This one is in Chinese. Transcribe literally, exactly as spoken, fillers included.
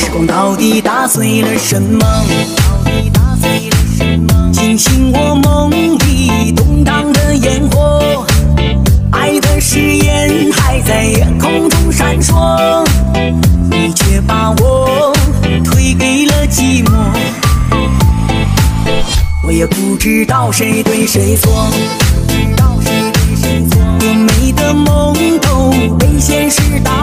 时光到底打碎了什么？惊醒我梦里动荡的烟火，爱的誓言还在夜空中闪烁，你却把我推给了寂寞。我也不知道谁对谁错，多美的梦都被现实打